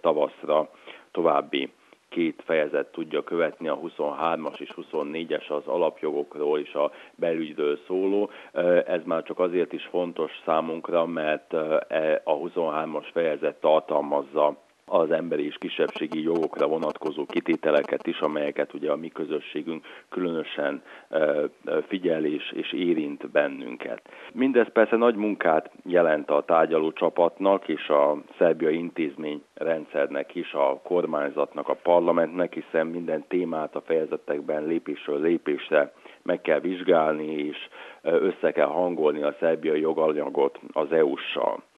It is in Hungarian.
tavaszra további 2 fejezet tudja követni, a 23-as és 24-es az alapjogokról és a belügyről szóló. Ez már csak azért is fontos számunkra, mert a 23-as fejezet tartalmazza az emberi és kisebbségi jogokra vonatkozó kitételeket is, amelyeket ugye a mi közösségünk különösen figyel és érint bennünket. Mindez persze nagy munkát jelent a tárgyaló csapatnak és a szerbiai intézményrendszernek is, a kormányzatnak, a parlamentnek, hiszen minden témát a fejezetekben lépésről lépésre meg kell vizsgálni, és össze kell hangolni a szerbiai joganyagot az EU-ssal.